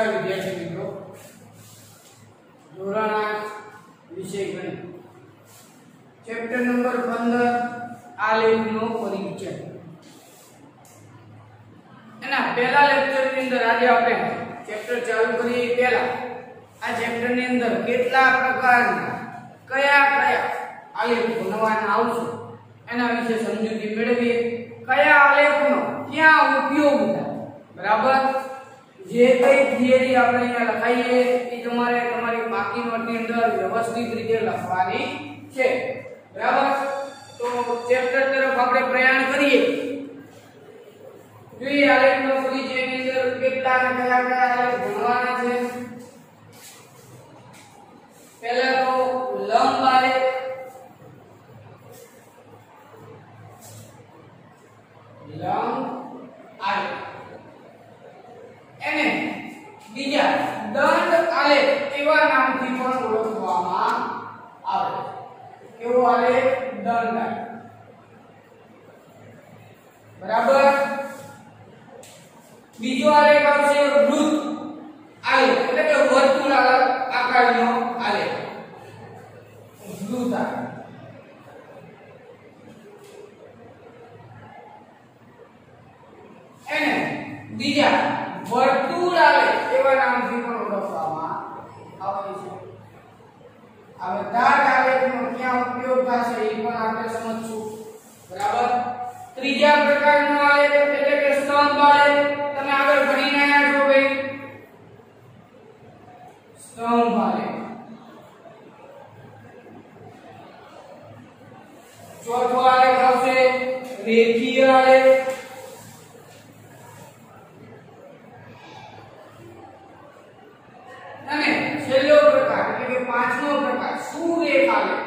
નમસ્કાર વિદ્યાર્થી મિત્રો, ધોરણ 8 વિષય ગણિત ચેપ્ટર નંબર 15 આલેખનો પરિચય. એના પહેલા લેક્ચર ની અંદર આજે આપણે ચેપ્ટર ચાલુ કરીએ પહેલા આ ચેપ્ટર ની અંદર કેટલા પ્રકારના કયા આલેખ બનાવવાના આવશે એના વિશે સમજૂતી મેળવીએ. કયા આલેખનો ક્યાં ઉપયોગ થાય, બરાબર. જે કઈ થિયરી આપણે અહીંયા લખાઈએ એ તમારે તમારી બાકી નોટની અંદર વ્યવસ્થિત રીતે લખવાની છે, બરાબર. તો ચેપ્ટર તરફ આપણે પ્રયાણ કરીએ. જોઈએ આલેખનો પરિચયની અંદર કેટલા અને કયા આલેખ ભણવાના છે. પહેલા તો લંબ આલેખ, એને બીજા દંડ આલેખ એવા નામથી પણ ઓળખવામાં આવે. કેવો આલેખ? દંડ આલેખ, બરાબર. બીજો આલેખ આવશે વૃત્ત આલેખ, એટલે કે વર્તુળ આકારનો આલેખ, વૃત્ત આલેખ. એને બીજા વર્તુળ આલેખ એવા નામથી પણ ઓળખવામાં આવે છે. હવે દાટ આલેખનો ક્યાં ઉપયોગ થશે એ પણ આપણે સમજશું, બરાબર. ત્રીજા પ્રકારનો આલેખ એટલે કે સ્તંભ આલેખ, તમે આગળ ભણીને આવ્યા છો ભાઈ, સ્તંભ આલેખ. ચોથો આલેખ આવશે રેખીય આલેખ. અને છેલ્લો પ્રકાર એટલે કે પાંચમો પ્રકાર સુરેખ આલેખ,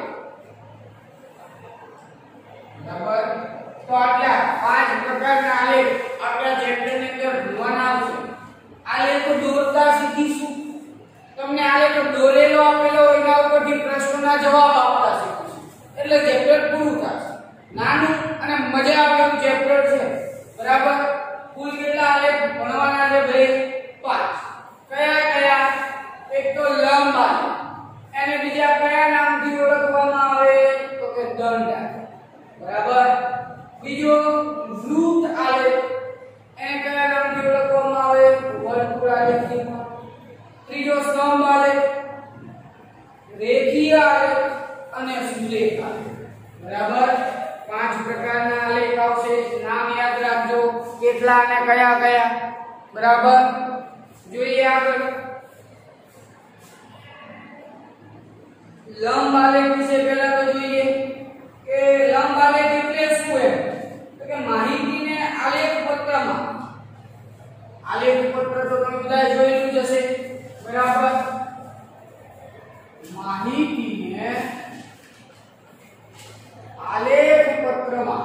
બરાબર. તો આટલા પાંચ પ્રકારના આલેખ આપણા ચેપ્ટર ની અંદર ભણવાના આવશે. આલેખ દોરતા શીખીશું. તમને આલેખ દોરેલો આપેલો એના ઉપરથી પ્રશ્નોના જવાબ આપતા શીખીશું, એટલે ચેપ્ટર પૂરું થશે. નાનું અને મજા આવે એવું ચેપ્ટર છે, બરાબર. કુલ કેટલા આલેખ ભણવાના છે ભાઈ? 5. કયા? એક તો લંબ આલેખ, એને બીજા કયા નામથી ઓળખવામાં આવે? તો કે દંડ આલેખ, બરાબર. બીજો વૃત્ત આલેખ, એને કયા નામથી ઓળખવામાં આવે? વર્તુળ આલેખથી. ત્રીજો સ્તંભ આલેખ, રેખીય આલેખ અને સુરેખ આલેખ, બરાબર. 5 પ્રકારના આલેખ આવશે. નામ યાદ રાખજો કેટલા અને કયા, બરાબર. જોઈએ આગળ લંબ આલેખ વિશે. પહેલા તો જોઈએ કે લંબ આલેખ એટલે શું છે. તો કે માહિતીને આલેખ પત્રમાં, આલેખ પત્ર તો તમે બધા જોયેલું જ હશે, બરાબર. માહિતીને આલેખ પત્રમાં,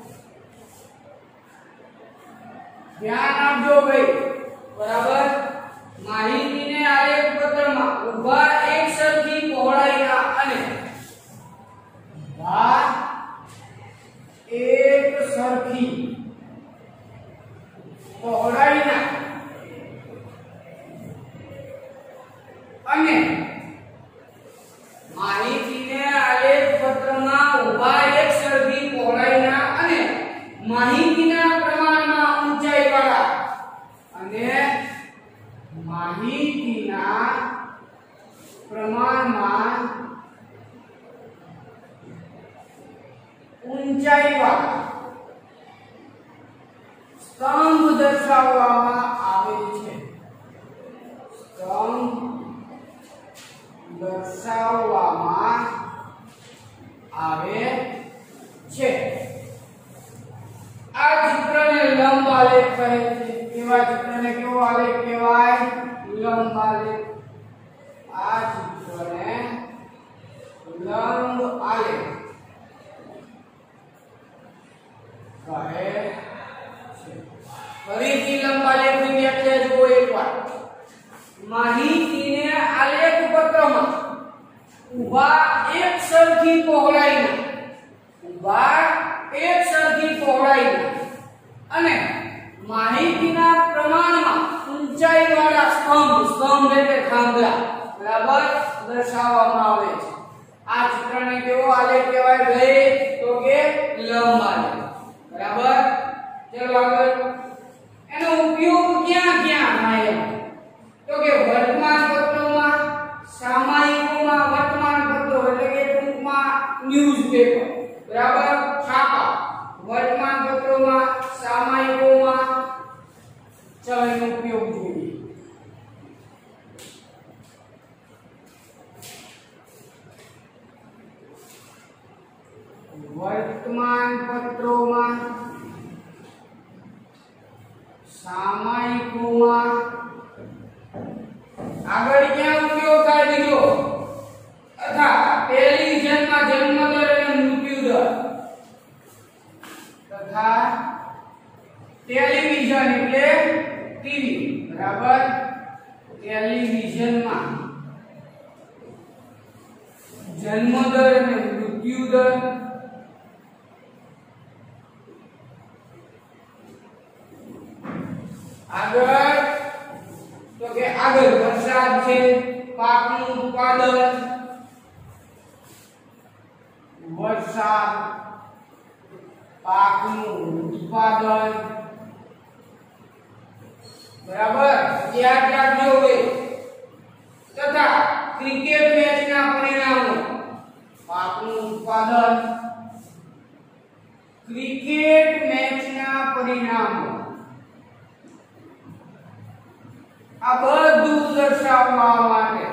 ધ્યાન આપજો ભાઈ, બરાબર. માહિતીને આલેખ પત્રમાં ઊભા એક સરખી પહોળાઈના અને ઊભા એક સરખી પહોળાઈના અને માહિતીને આલેખ પત્રમાં ઊભા એક સરખી પહોળાઈના અને માહિતીના પ્રમાણમાં ઊંચાઈવાળા અને માહિતીના પ્રમાણમાં ઊંચાઈવાળા સ્તંભ દર્શાવવામાં આવે છે. સ્તંભ દર્શાવવામાં આવે છે. આ ચિત્રને લંબ આલેખ કહે છે. એવા ચિત્રને કેવો આલેખ કહેવાય? લંબ આલેખ. આ ચિત્રને લંબ આલેખ કહે છે. ફરીથી લંબ આલેખની વ્યાખ્યા જુઓ એકવાર. માહિતીને આલેખ પત્રમાં ઊભા એક સરખી પહોળાઈના અને માહિતીના પ્રમાણમાં ઊંચાઈવાળા સ્તંભ એટલે થાંભલા બરાબર દર્શાવવામાં આવે છે. આ ચિત્રને કેવો આલેખ કહેવાય ભાઈ? તો કે લંબ આલેખ. બરાબર. ચલો આગળ. એનો ઉપયોગ ક્યાં ક્યાં થાય? તો કે વર્તમાન પત્રોમાં, સામાયિકોમાં, વર્તમાન પત્રો એટલે કે ટૂંકમાં ન્યૂઝપેપર બરાબર, છાપા, વર્તમાન પત્રોમાં, સામાયિકોમાં. ચલો એનો ઉપયોગ જોઈએ. વર્તમાન પત્રોમાં, સામાયિકોમાં. આગળ ક્યાં ઉપયોગ થાય બીજો? તથા ટેલિવિઝનમાં જન્મદર અને મૃત્યુદર. તથા ટેલિવિઝન એટલે ટીવી બરાબર, ટેલિવિઝનમાં જન્મદર અને મૃત્યુદર. આગળ તો કે આગળ વરસાદ છે, પાકનું ઉત્પાદન, વરસાદ, પાકનું ઉત્પાદન બરાબર, યાદ રાખજો હવે. તથા ક્રિકેટ મેચના પરિણામો, પાકનું ઉત્પાદન, ક્રિકેટ મેચના પરિણામો. આ બધું દર્શાવવા માટે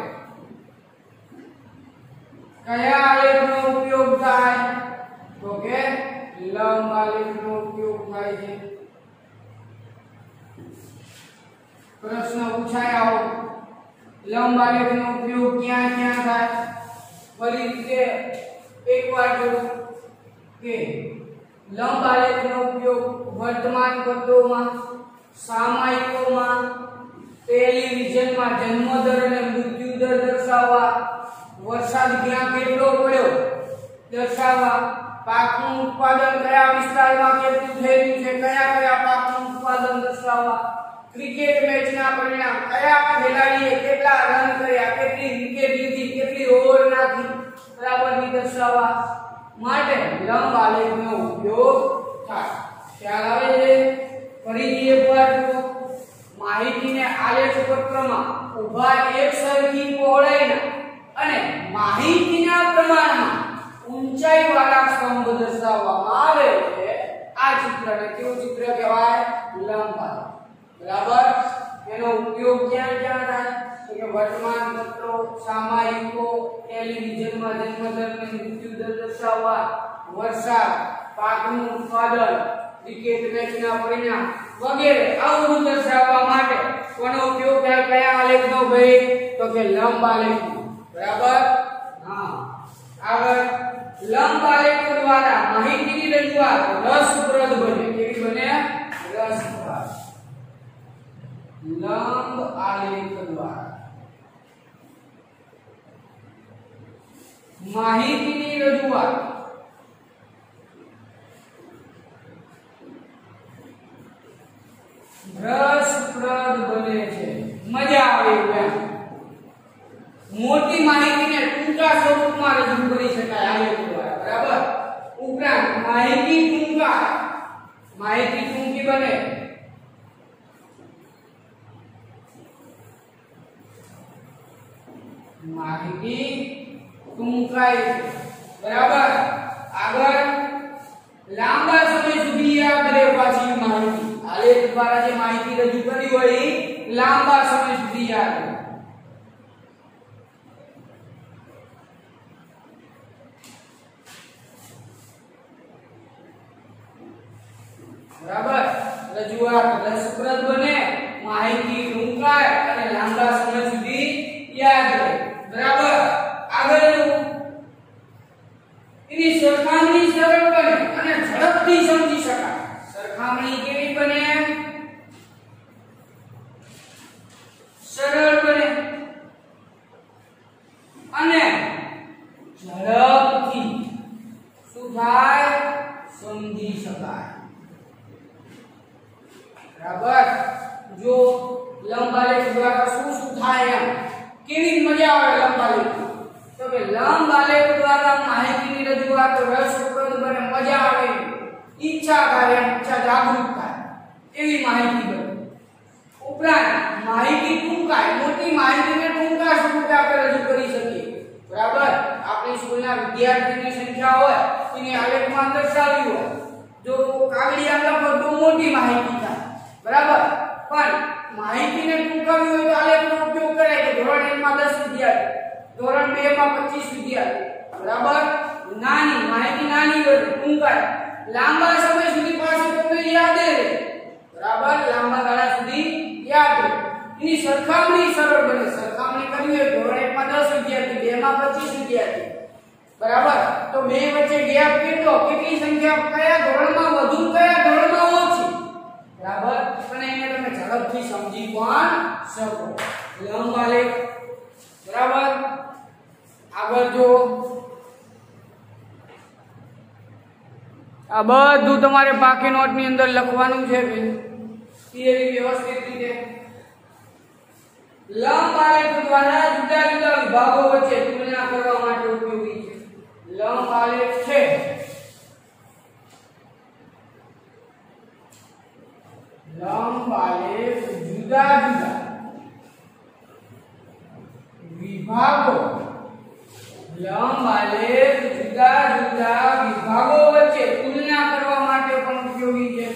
કયા આલેખનો ઉપયોગ થાય? તો કે લંબ આલેખનો ઉપયોગ થાય છે. પ્રશ્ન પૂછાય આવો, લંબ આલેખનો ઉપયોગ ક્યાં ક્યાં થાય? ફરી રીતે એકવાર જોજો કે લંબ આલેખનો ઉપયોગ વર્તમાન પત્રોમાં, સામાયિકોમાં, ટેલિવિઝનમાં જન્મદર અને મૃત્યુદર દર્શાવવા, વરસાદ ક્યાં કેટલો પડ્યો દર્શાવવા, પાકનું ઉત્પાદન કયા વિસ્તારમાં કેટલું થયું છે, કયા કયા પાકનું ઉત્પાદન દર્શાવવા, ક્રિકેટ મેચના પરિણામ, કયા ખેલાડીએ કેટલા રન કર્યા, કેટલી વિકેટ લીધી, કેટલી ઓવર નાખી બરાબરની દર્શાવવા માટે લંબ આલેખનો ઉપયોગ થાય. ખ્યાલ આવે છે? ફરીથી એકવાર જુઓ. માહિતીને આલેખ પત્રમાં ઊભા એક સરખી પહોળાઈના અને માહિતીના પ્રમાણમાં ઊંચાઈવાળા સ્તંભ દર્શાવવામાં આવે છે. આ ચિત્રને કેવું ચિત્ર કહેવાય? લંબ આલેખ. બરાબર. એનો ઉપયોગ ક્યાં ક્યાં થાય? તો કે વર્તમાન પત્રો, સામાયિકો, ટેલિવિઝનમાં જન્મદર અને મૃત્યુદર દર્શાવવા, વરસાદ, પાકનું ઉત્પાદન, ક્રિકેટ મેચના પરિણામ વગેરે આવું દર્શાવવા માટે કોનો ઉપયોગ થાય? કયા આલેખનો ભાઈ? તો કે લંબ આલેખનો. બરાબર. હા. આગળ લંબ આલેખ દ્વારા માહિતીની રજૂઆત રસપ્રદ બને. કેવી બને? રસપ્રદ. લંબ આલેખ દ્વારા માહિતીની રજૂઆત રસપ્રદ બને છે. મજા આવે એમ. મોટી માહિતીને ટૂંકા સ્વરૂપમાં રજૂ કરી શકાય આલેખ દ્વારા. બરાબર. ઉપરાંત માહિતી ટૂંકી બને. માહિતી ટૂંકાય. બરાબર. આગળ લાંબા સમય સુધી યાદ રહે પાછી માહિતી. આલેખ દ્વારા જે માહિતી રજૂ કરી હોય એ લાંબા સમય સુધી યાદ રહે. બરાબર. રજૂઆત રસપ્રદ બને, માહિતી ટૂંકાય અને લાંબા સમય સુધી યાદ રહે. બરાબર. આગળ એની સરખામણી સરળ બને અને ઝડપથી સમજી શકાય. સરખામણી કેવી બને? સરળ બને અને ઝડપથી શું થાય? સમજી શકાય. બરાબર. કે લંબ આલેખ દ્વારા માહિતીની રજૂઆત રસપ્રદ બને, મજા આવે, ઈચ્છા થાય, ઈચ્છા જાગૃત થાય એવી માહિતી બને. ઉપરાંત માહિતી ટૂંકાય, મોટી માહિતીને ટૂંકા સ્વરૂપે આપણે રજૂ કરી શકીએ. બરાબર, આપણી સ્કૂલના વિદ્યાર્થીની સંખ્યા હોય એને આલેખમાં દર્શાવી હોય, જો કાગળિયા લખો તો મોટી માહિતી થાય. બરાબર, પણ માહિતીને ટૂંકાવી હોય તો આલેખનો ઉપયોગ કરાય કે ધોરણ 1 માં 10 વિદ્યાર્થી, ધોરણ 2 માં 25 વિદ્યાર્થી. બરાબર, નાની માહિતી નાની હોય ટૂંકાય, લાંબા સમય સુધી પાછું તમને યાદ રહે. બરાબર, લાંબા ગાળા સુધી યાદ રહે. એની સરખામણી સરળ બને. સરખામણી કરવી હોય ધોરણ 1 માં 10 વિદ્યાર્થી, 2 માં 25 વિદ્યાર્થી. બરાબર, તો બે વચ્ચે ગેપ કેટલો, કેટલી સંખ્યા, કયા ધોરણમાં વધુ, કયા ધોરણમાં ઓછી. બરાબર, અને એને તમે ઝડપથી સમજી પણ શકો. લંબ આલેખ. બરાબર, આગળ જો આ બધું તમારે બાકી નોટની અંદર લખવાનું છે થિયરી વ્યવસ્થિત રીતે. લંબ આલેખ દ્વારા જુદા જુદા વિભાગો વચ્ચે તુલના કરવા માટે ઉપયોગી છે. લંબ આલેખ છે લંબ આલેખ જુદા જુદા વિભાગો, લંબ આલેખ જુદા જુદા વિભાગો વચ્ચે તુલના કરવા માટે પણ ઉપયોગી છે.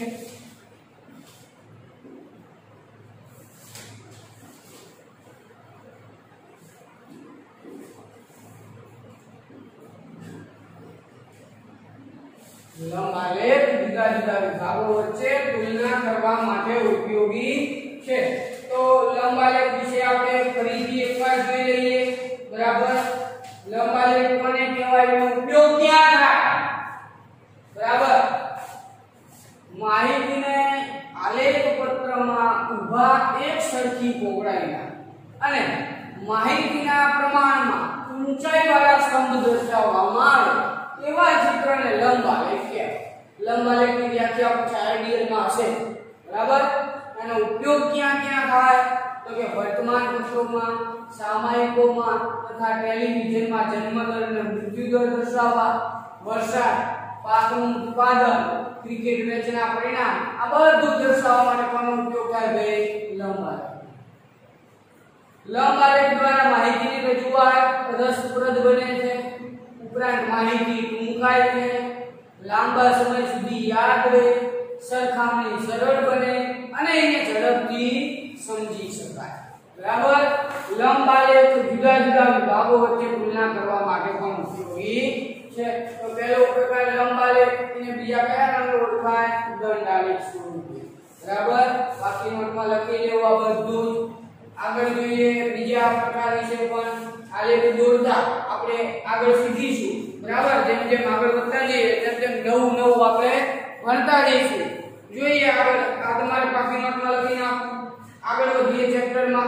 લંબ આલેખ જુદા જુદા વિભાગો વચ્ચે તુલના કરવા માટે ઉપયોગી છે. તો લંબ આલેખ વિશે આપણે ફરીથી એકવાર જોઈ લઈએ. બરાબર, લંબ આલેખ કોને કહેવાય, એનો ઉપયોગ ક્યાં થાય. બરાબર, માહિતીને આલેખ પત્રમાં ઊભા એક સરખી પહોળાઈના અને માહિતીના પ્રમાણમાં ઊંચાઈ વાળા સ્તંભ દર્શાવવામાં આવે એવા ચિત્રને લંબ આલેખ કહેવાય. લંબ આલેખની વ્યાખ્યા પછી આઈડિયલમાં હશે. બરાબર, એનો ઉપયોગ ક્યાં ક્યાં થાય તો કે વર્તમાન પત્રોમાં, સામાયિકોમાં તથા ટેલિવિઝનમાં જન્મદર અને મૃત્યુદર દર્શાવવા, વરસાદ, પાકનું ઉત્પાદન, ક્રિકેટ મેચના પરિણામ, આ બધું દર્શાવવા માટે કોનો ઉપયોગ થાય ભાઈ, લંબ આલેખ. લંબ આલેખ દ્વારા માહિતીની રજૂઆત રસપ્રદ બને છે. ઉપરાંત માહિતી ટૂંકાય છે, લાંબા સમય સુધી યાદ રહે, સરખામણી સરળ બને અને એને ઝડપથી સમજી શકાય. બરાબર, લંબ આલેખ જુદા જુદા વિભાગો વચ્ચે તુલના કરવા માટે પણ ઉપયોગી છે. તો પહેલો પ્રકાર લંબ આલેખ, એને બીજા કયા નામે ઓળખાય, દંડ આલેખ સ્વરૂપે. બરાબર, બાકી નોટમાં લખી લેવું આ બધું. આગળ જોઈએ બીજા પ્રકાર વિશે પણ. આલેખ દોરતા આપણે આગળ શીખીશું. બરાબર, જેમ જેમ આગળ વધતા જઈએ તેમ તેમ નવું નવું આપણે ભણતા જઈશું. જોઈએ આગળ, આ તમારે બાકી નોટમાં લખી નાખો. આગળ વધીએ ચેપ્ટરમાં.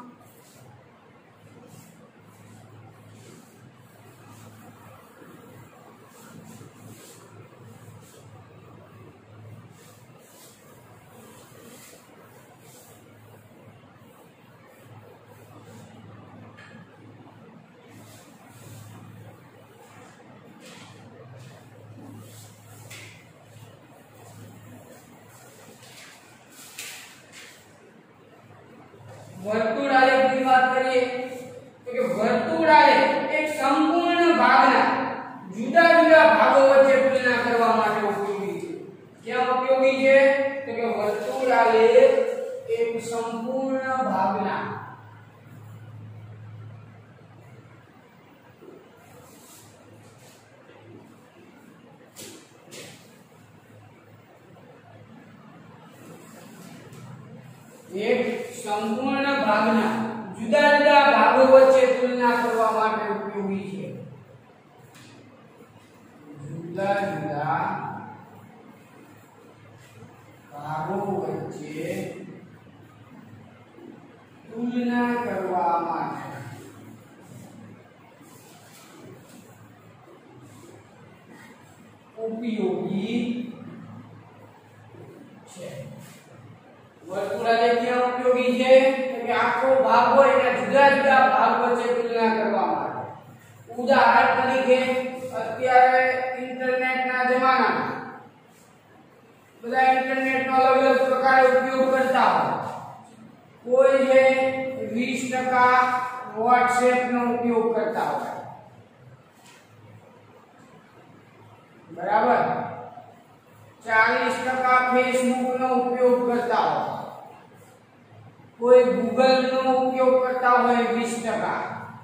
વર્તુળ આલેખની વાત કરીએ તો કે વર્તુળ આલેખ એક સંપૂર્ણ ભાગના જુદા જુદા ભાગો વચ્ચે તુલના કરવા માટે ઉપયોગી છે. ક્યાં ઉપયોગી છે તો કે વર્તુળ આલેખ એક સંપૂર્ણ ભાગના જુદા જુદા ભાગો વચ્ચે તુલના કરવા માટે ઉપયોગી છે. જુદા જુદા ભાગો વચ્ચે તુલના કરવા માટે ઉપયોગી છે. વર્તુળ આલેખ ક્યાં ઉપયોગી છે કે આખો ભાગ હોય એના જુદા જુદા ભાગ વચ્ચે તુલના કરવા માટે ઉદાહરણ તરીકે અત્યારે ઇન્ટરનેટના જમાનામાં બધા ઇન્ટરનેટનો અલગ અલગ પ્રકારે ઉપયોગ કરતા હોય. કોઈ જે 20% WhatsApp નો ઉપયોગ કરતા હોય, બરાબર, 40% Facebook નો ઉપયોગ કરતા હોય, કોઈ Google નો ઉપયોગ કરતા હોય 20%,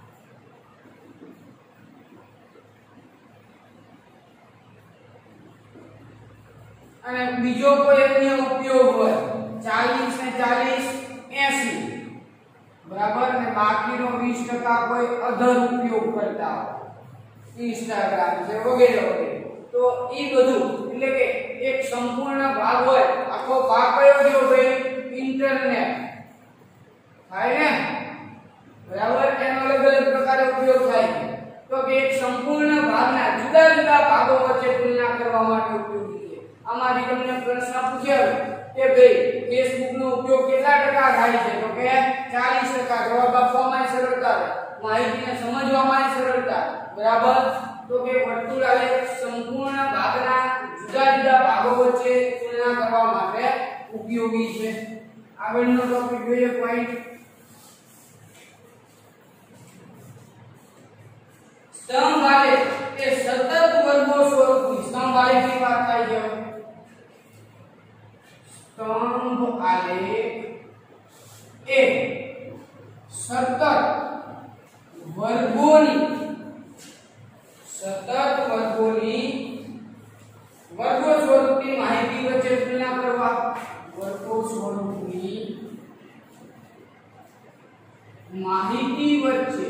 અને બીજો કોઈ અન્ય ઉપયોગ હોય 40 ને 40 80, બરાબર, અને બાકીનો 20% કોઈ અધર ઉપયોગ કરતા હોય, Instagram છે વગેરે વગેરે. તો એ બધું એટલે કે એક સંપૂર્ણ ભાગ હોય, આખો ભાગ કયો ગયો ભાઈ? ઇન્ટરનેટ થાય ને, બરાબર, એનો અલગ અલગ પ્રકારે ઉપયોગ થાય. તો કે એક સંપૂર્ણ ભાગના જુદા જુદા ભાગો વચ્ચે તુલના કરવા માટે ઉપયોગી છે. આમાંથી તમને પ્રશ્ન પૂછ્યો કે ભાઈ Facebook નો ઉપયોગ કેટલા ટકા થાય છે? તો કે 40%. જવાબ આપવામાં સરળતા રહે, માહિતીને સમજવામાં સરળતા, બરાબર. તો કે વર્તુળાલેખ સંપૂર્ણ ભાગના જુદા જુદા ભાગો વચ્ચે તુલના કરવા માટે ઉપયોગી છે. આગળનો ટોપિક જોઈએ, પોઈન્ટ સ્તંભ આલેખ એ સતત વર્ગો સ્વરૂપની. સ્તંભ આલેખની વાત થાય છે. સ્તંભ આલેખ એ સતત વર્ગોની વર્ગો સ્વરૂપની માહિતી વચ્ચે તુલના કરવા. વર્ગો સ્વરૂપની માહિતી વચ્ચે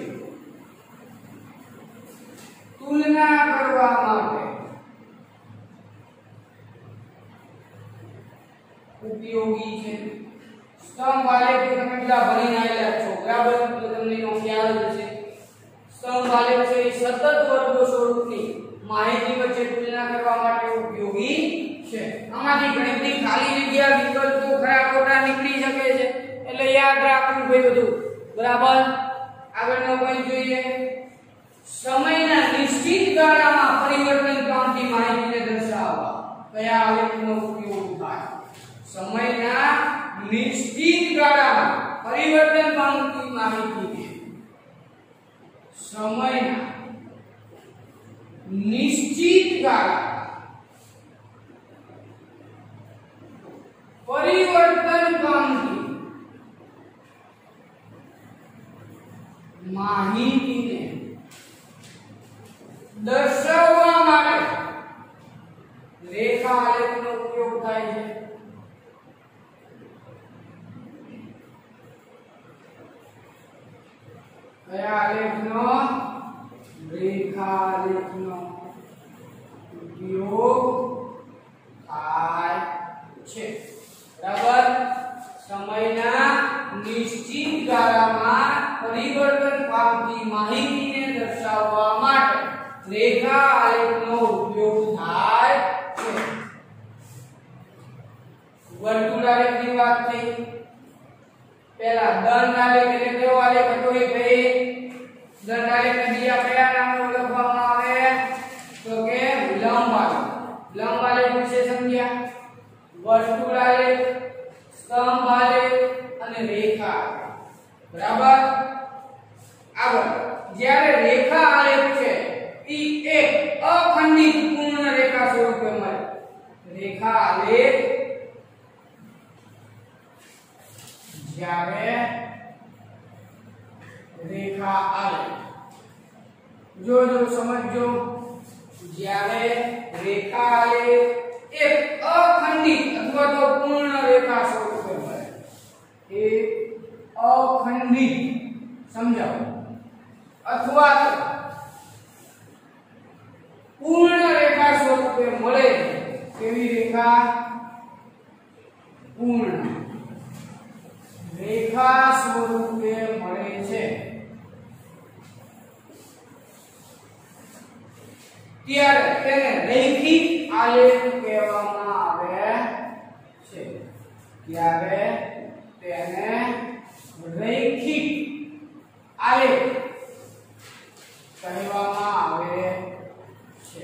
તુલના કરવા માટે ઉપયોગી છે. સ્તંભ આલેખ તમે કેટલા ભણીને આવેલા છો, બરાબર, તો તમને એનો ખ્યાલ હશે. સ્તંભ આલેખ છે એ સતત વર્ગો સ્વરૂપની માહિતી વચ્ચે તુલના કરવા માટે ઉપયોગી છે. આમાંથી ઘણી બધી ખાલી જગ્યા વિકલ્પો ખરા ખોટા નીકળી શકે છે, એટલે યાદ રાખવું ભાઈ બધું, બરાબર. આગળનો પોઈન્ટ જોઈએ, સમયના નિશ્ચિત ગાળામાં પરિવર્તન પામતી માહિતીને દર્શાવવા કયા આલેખનો ઉપયોગ થાય? સમયના નિશ્ચિત ગાળામાં પરિવર્તન પામતી માહિતીને, સમયના નિશ્ચિત ગાળા પરિવર્તન પામતી માહિતીને દર્શાવવા માટે રેખા આલેખનો ઉપયોગ થાય છે. કયા આલેખનો? રેખા આલેખનો ઉપયોગ થાય છે, બરાબર. સમયના નિશ્ચિત ગાળામાં પરિવર્તન પામતી માહિતીને દર્શાવવા માટે રેખા આલેખનો ઉપયોગ થાય છે. વર્તુળ આલેખની વાત થઈ. પહેલા દંડ આલેખ એટલે કયો આલેખ હતો એ ભાઈ? દંડ આલેખને બીજા કયા નામે ઓળખવામાં આવે? તો કે લંબ આલેખ. લંબ આલેખ વિશે સમજ્યા. વર્તુળ આલેખ, સ્તંભ આલેખ અને રેખા આલેખ, બરાબર. આગળ જ્યારે રેખા આલેખ છે એ એક અખંડિત પૂર્ણ રેખા સ્વરૂપે મળે. રેખા આલેખ જ્યારે રેખા આલેખ, જો સમજો, જ્યારે રેખા આલેખ એક અખંડિત અથવા તો પૂર્ણ રેખા સ્વરૂપે મળે. એક અખંડિત, સમજાવો, અથવા તો પૂર્ણ રેખા સ્વરૂપે મળે. કેવી રેખા? પૂર્ણ રેખા સ્વરૂપે મળે છે ત્યારે તેને રૈખિક આલેખ કહેવામાં આવે છે. ત્યારે તેને રૈખિક આલેખ કહેવામાં આવે છે।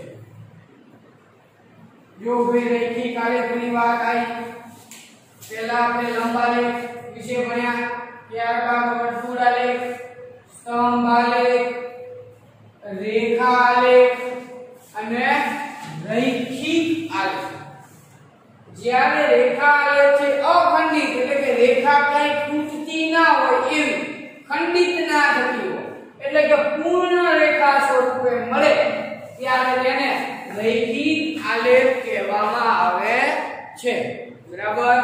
જો ભાઈ રેખિક આલેખની વાત આવી, પહેલા આપણે લંબ આલેખ વિશે ભણ્યા, ત્યારબાદ વર્તુળ આલેખ, સ્તંભ આલેખ, રેખા આલેખ અને રૈખિક આલેખ। જ્યારે રેખા આલેખ છે અખંડિત એટલે કે રેખા કઈ તૂટતી ના હોય એવી, ખંડિત ના થતી હોય એટલે કે પૂર્ણ રેખા સ્વરૂપે મળે ત્યારે તેને રૈખિક આલેખ કહેવામાં આવે છે। બરાબર।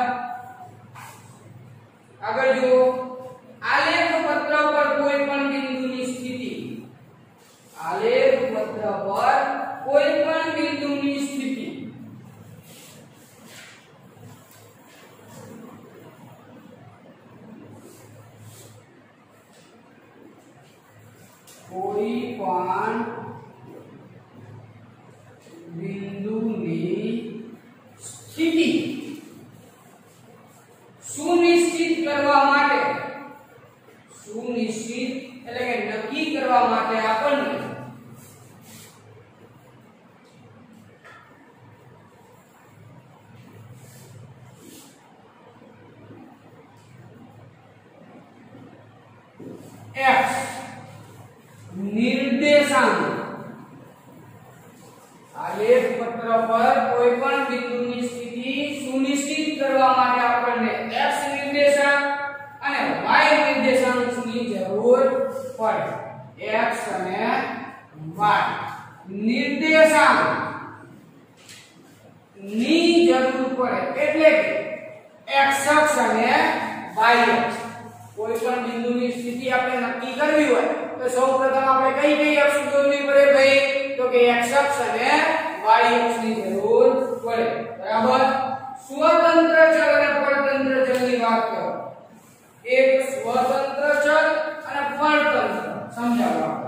આગળ જો આલેખ પત્ર પર કોઈ પણ બિંદુની સ્થિતિ, આલેખ પત્ર પર કોઈ પણ બિંદુની સ્થિતિ કોઈ પણ બિંદુની સ્થિતિ સુનિશ્ચિત કરવા માટે, સુનિશ્ચિત એટલે કે નક્કી કરવા માટે આપણને x નિર્દેશાંક, આલેખ પત્ર પર કોઈ પણ બિંદુની સ્થિતિ સુનિશ્ચિત કરવા માટે આપણને x નિર્દેશાંક અને y નિર્દેશાંકની જરૂર પડે। x અને y નિર્દેશાંક ની જરૂર પડે એટલે કે x અક્ષ અને y અક્ષ। કોઈ પણ બિંદુની સ્થિતિ આપણે નક્કી કરવી હોય તો સૌપ્રથમ આપણે કઈ અક્ષ દોરવી પડે ભાઈ? તો કે x અક્ષ અને y અક્ષની જરૂર પડે। બરાબર। સ્વતંત્ર ચલ અને પરતંત્ર ચલની વાત કરો। એક સ્વતંત્ર ચલ અને પરતંત્ર સમજાવો આપણે।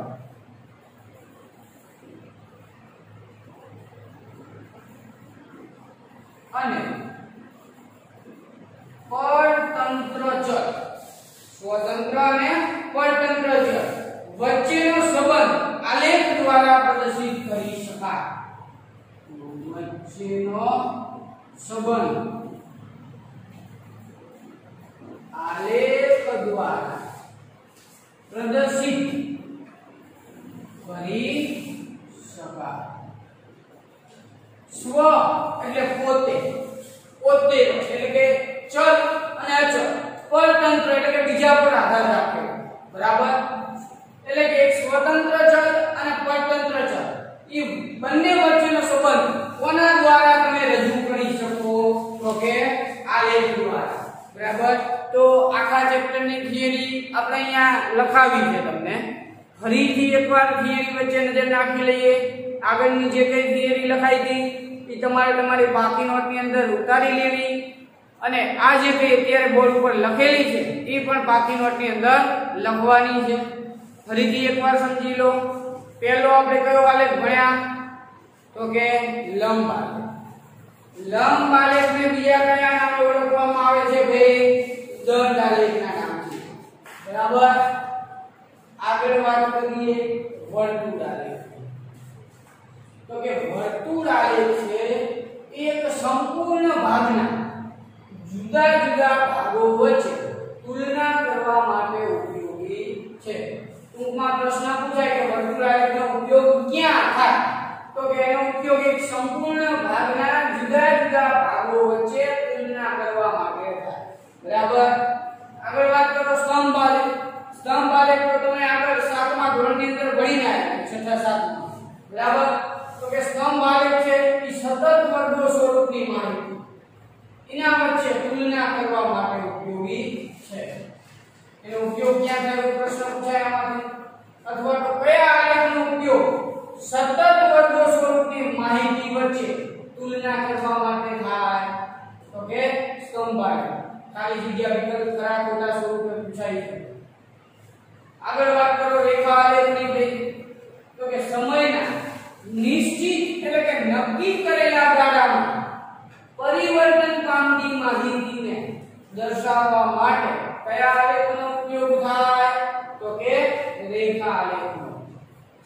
અને પરતંત્ર ચલ, સ્વતંત્ર અને પરતંત્ર ચલ વચ્ચેનો સંબંધ આલેખ દ્વારા પ્રદર્શિત કરી શકાય। વચ્ચેનો સંબંધ આલેખ દ્વારા પ્રદર્શિત કરી શકાય। સ્વ એટલે પોતે, પોતે એટલે કે ચલ અને અચલ, પરતંત્ર એટલે કે બીજા પર આધાર રાખે। બરાબર। એટલે કે એક સ્વતંત્ર ચલ અને પરતંત્ર ચલ એ બંને વચ્ચેનો સંબંધ કોના દ્વારા તમે રજૂ કરી શકો? તો કે આલેખ દ્વારા। બરાબર। તો આખા ચેપ્ટરની થિયરી આપણે અહીંયા લખાવી છે તમને। ફરીથી એકવાર થિયરી વચ્ચે નજર નાખી લઈએ। આગળની જે કઈ થિયરી લખાઈ હતી એ તમારે તમારી બાકી નોટની અંદર ઉતારી લેવી અને આ જે કઈ અત્યારે બોર્ડ ઉપર લખેલી છે એ પણ બાકી નોટની અંદર લખવાની છે। ફરીથી એકવાર સમજી લો। પહેલો આપણે કયો આલેખ ભણ્યા? તો કે લંબ આલેખ। લંબ આલેખને બીજા કયા નામે ઓળખવામાં આવે છે ભાઈ? દંડ આલેખના નામથી। બરાબર। આગળ વાત કરીએ વર્તુળ આલેખ। તો કે વર્તુળ આલેખ છે એક સંપૂર્ણ ભાગના જુદા જુદા ભાગો વચ્ચે તુલના કરવા માટે ઉપયોગી છે। ટૂંકમાં પ્રશ્ન પૂછાય કે વર્તુળ આલેખનો ઉપયોગ ક્યાં થાય? તો કે એનો ઉપયોગ એક સંપૂર્ણ ભાગના જુદા જુદા ભાગો વચ્ચે તુલના કરવા માટે થાય। બરાબર। આગળ વાત કરો સ્તંભ આલેખ। સ્તંભ આલેખ તો તમે આગળ 7મા ધોરણની અંદર ભણીને આવ્યા, 6થા 7મા। બરાબર। તો કે સ્તંભ આલેખ છે એ સતત વર્ગો સ્વરૂપની માહિતી એના વચ્ચે તુલના કરવા માટે ઉપયોગી છે। એનો ઉપયોગ ક્યાં થાય? પ્રશ્ન પૂછાય આમાંથી। અથવા તો કયા આલેખનો ઉપયોગ સતત વર્ગો સ્વરૂપની માહિતી વચ્ચે તુલના કરવા માટે થાય? તો કે સ્તંભ આલેખ। ખાલી જગ્યા વિકલ્પ ખરા ખોટા સ્વરૂપે પૂછાય છે। આગળ વાત કરો રેખા આલેખની ભાઈ। તો કે સમયના નિશ્ચિત એટલે કે નક્કી કરેલા ગાળામાં પરિવર્તન પામતી માહિતીને દર્શાવવા માટે કયા આલેખનો ઉપયોગ થાય? તો કે રેખા આલેખનો।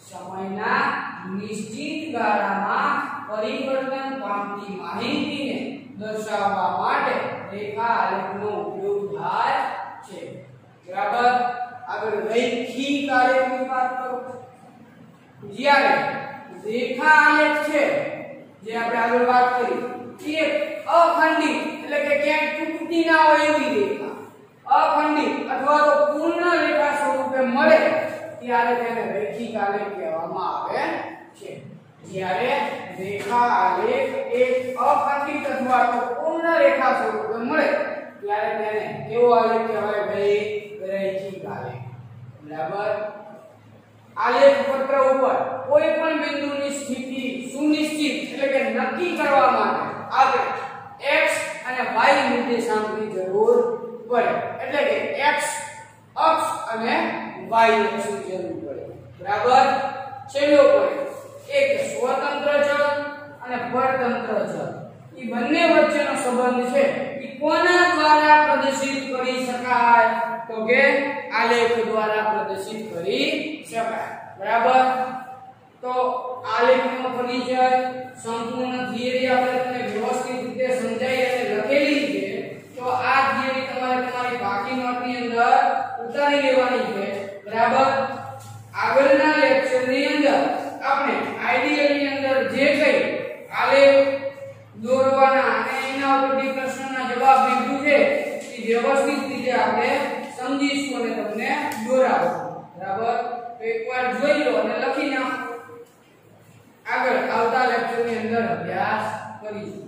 સમયના નિશ્ચિત ગાળામાં પરિવર્તન પામતી માહિતીને દર્શાવવા માટે રેખા આલેખનો ઉપયોગ થાય છે. બરાબર. આગળ રૈખિક આલેખની વાત કરો. જ્યારે રેખા આલેખ છે જે આપણે આગળ વાત કરી એ અખંડિત એટલે કે ક્યાંય તૂટતી ના હોય એવી રેખા અખંડિત અથવા તો પૂર્ણ રેખા સ્વરૂપે મળે ત્યારે તેને રૈખિક આલેખ કહેવામાં આવે છે. જ્યારે રેખા આલેખ એક અખંડિત અથવા તો પૂર્ણ રેખા સ્વરૂપે મળે ત્યારે તેને કેવો આલેખ કહેવાય ભાઈ? રૈખિક આલેખ. બરાબર. આલેખ પત્ર ઉપર કોઈ પણ બિંદુની સ્થિતિ સુનિશ્ચિત એટલે કે નક્કી કરવા માટે આપણે x અને y નિર્દેશાંકની જરૂર પડે. એટલે કે x અક્ષ અને y અક્ષની જરૂર પડે. બરાબર. છેલ્લો પોઈન્ટ એક સ્વતંત્ર ચલ અને પરતંત્ર ચલ એ બંને વચ્ચેનો સંબંધ છે એ કોના દ્વારા પ્રદર્શિત કરી શકાય? તો કે આલેખ દ્વારા પ્રદર્શિત કરી શકાય. બરાબર. તો આલેખનો પરિચય સંપૂર્ણ થિયરી આપણે તમને વ્યવસ્થિત રીતે સમજાઈ અને લખેલી છે. તો આ થિયરી તમારે તમારી બાકી નોટની અંદર ઉતારી લેવાની છે. બરાબર. આગળના લેક્ચરની અંદર આપણે આઈડિયલની અંદર જે કઈ આલેખ દોરવાના અને એના ઉપરથી પ્રશ્નના જવાબ લીધું છે એ વ્યવસ્થિત રીતે આપણે સમજીશું અને તમને દોરાવશું. બરાબર. તો એકવાર જોઈ લો અને લખી નાખો. આગળ આવતા લેક્ચરની અંદર અભ્યાસ કરીશું.